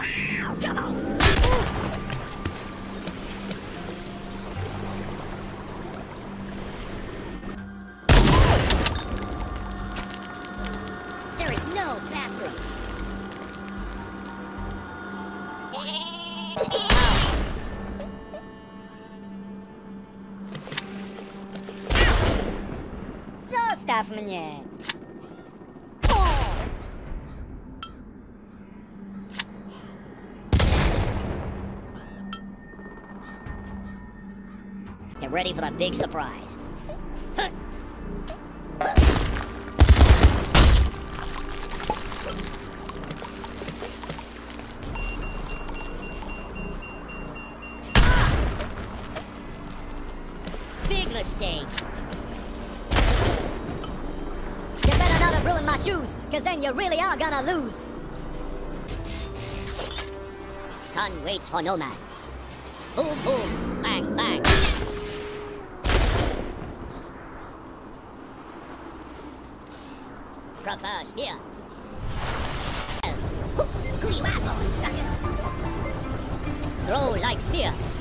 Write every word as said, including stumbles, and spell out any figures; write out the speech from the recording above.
Come on. There is no bathroom. Zostaw mnie. Get ready for the big surprise. Huh. Big mistake. You better not have ruined my shoes, because then you really are gonna lose. Sun waits for no man. Boom, boom, bang, bang. Prefer spear. Who you at, sucker? Throw like spear.